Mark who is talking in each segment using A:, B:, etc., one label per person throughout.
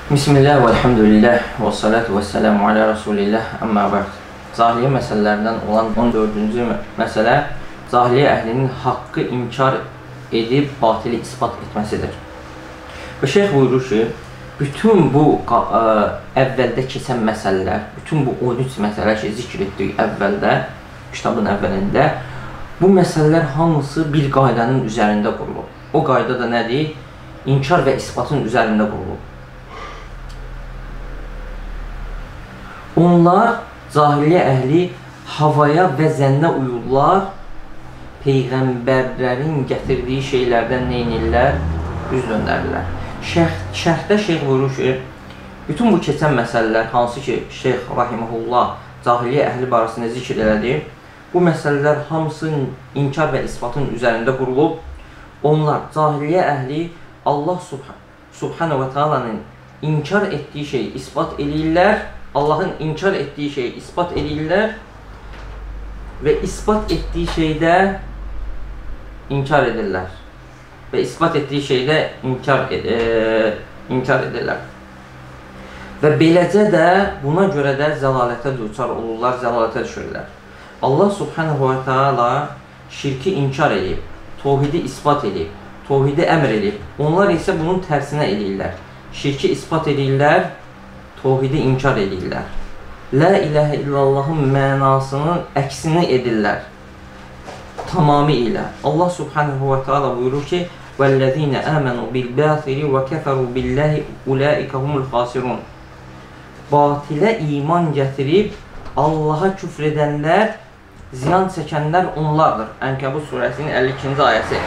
A: Bismillah və elhamdülillah və salatu və selamu alə Rasulillah, əmmə bə'd. Cahiliyyə məsələlərindən olan 14-cü məsələ cahiliyyə əhlinin haqqı inkar edib batili isbat etməsidir. Və şeyx buyurur ki, bütün bu əvvəldə keçən məsələlər, bütün bu 13 məsələ ki, zikr etdik əvvəldə, kitabın əvvəlində, bu məsələlər hamısı bir qaydanın üzərində qurulub. O qayda da nədir? İnkar və isbatın üzərində qurulub. Onlar, cahiliyyə əhli havaya və zənnə uyurlar, Peyğəmbərlərin gətirdiyi şeylərdən neynirlər? Üz döndərirlər. Şərhdə şeyx buyurur ki, bütün bu keçən məsələlər, hansı ki, şeyx rahiməhullah cahiliyyə əhli barəsində zikr elədi, bu məsələlər hamısının inkar və isbatın üzərində qurulub. Onlar, cahiliyyə əhli Allah subhanahu və teala'nın inkar etdiyi şeyi isbat edirlər, Allahın inkar etdiyi şeyi isbat edirlər və isbat etdiyi şeydə inkar edirlər və isbat etdiyi şeydə inkar edirlər və beləcə də buna görə də zəlalətə düçar olurlar, zəlalətə düşürlər. Allah subhanahu və teala şirki inkar edib, tevhidi isbat edib, tevhidi əmr edib. Onlar isə bunun tərsinə edirlər. Şirki isbat edirlər, tevhidi inkar edirlər. La ilahə illallahın mənasının əksini edirlər. Tamamilə. Allah subhanahu və teala buyurur ki, وَالَّذِينَ آمَنُوا بِالْبَاطِلِ وَكَفَرُوا بِاللَّهِ أُولَٰئِكَ هُمُ الْخَاسِرُونَ. Batilə iman gətirib Allaha küfr edənlər, ziyan çəkənlər onlardır. Ənkəbut surəsinin 52-ci ayəsi.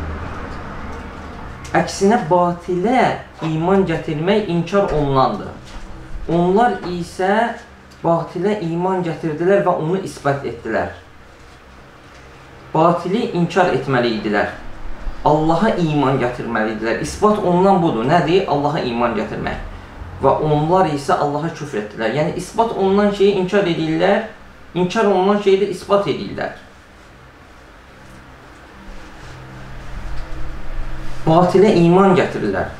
A: Əksinə batilə iman gətirmək inkar olunandır. Onlar isə batilə iman gətirdilər və onu isbat etdilər. Batili inkar etməli idilər. Allaha iman gətirməli idilər. İsbat olunan budur. Nədir? Allaha iman gətirmək. Və onlar isə Allaha küfr etdilər. Yəni, isbat olunan şeyi inkar edirlər, inkar olunan şeyi də isbat edirlər. Batilə iman gətirirlər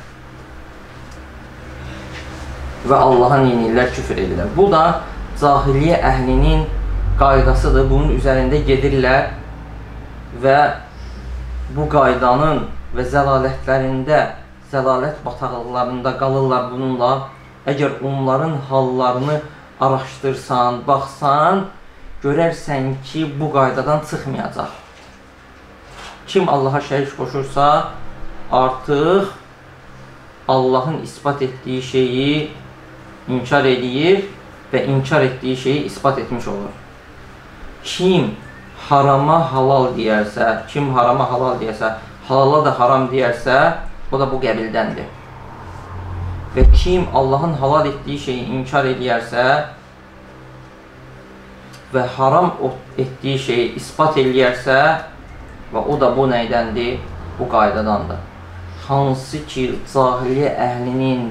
A: və Allaha neynirlər? Küfr edirlər. Bu da cahiliyyə əhlinin qaydasıdır. Bunun üzərində gedirlər və bu qaydanın və zəlalətlərində, zəlalət bataqlıqlarında qalırlar bununla. Əgər onların hallarını araşdırsan, baxsan, görərsən ki, bu qaydadan çıxmayacaq. Kim Allaha şərik qoşursa, artıq Allahın isbat etdiyi şeyi inkar edir və inkar etdiyi şeyi isbat etmiş olur. Kim harama halal deyərsə, halala da haram deyərsə, o da bu qəbildəndir. Və kim Allahın halal etdiyi şeyi inkar edərsə və haram etdiyi şeyi isbat edərsə, və o da bu nəydəndir? Bu qaydadandır. Hansı ki, cahiliyyə əhlinin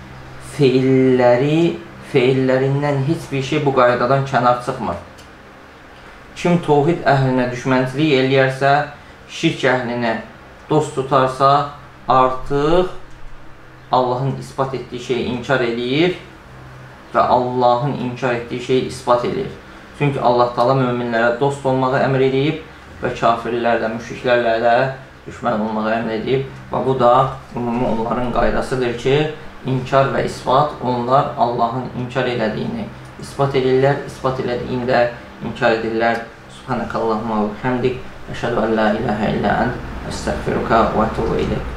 A: feillərindən heç bir şey bu qaydadan kənar çıxmır. Kim tevhid əhlinə düşmənçilik eləyərsə, şirk əhlinə dost tutarsa, artıq Allahın isbat etdiyi şeyi inkar edir və Allahın inkar etdiyi şeyi isbat edir. Çünki Allah Taala möminlərə dost olmağı əmr edib və kafirlərlə, müşriklərlə də düşmən olmağı əmr edib və bu da ümumi onların qaydasıdır ki, inkar və isbat, onlar Allahın inkar elədiyini isbat edirlər, isbat elədiyini də inkar edirlər. Subhanəkallahumma və bihamdik, əşhədu ən la ilahə illə ənt, əstəğfiruka və etûbu ileyk.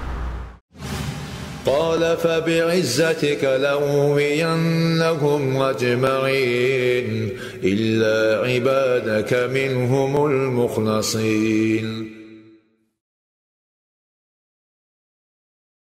B: قال فبعزتك لأغوينهم أجمعين إلا عبادك منهم المخلصين.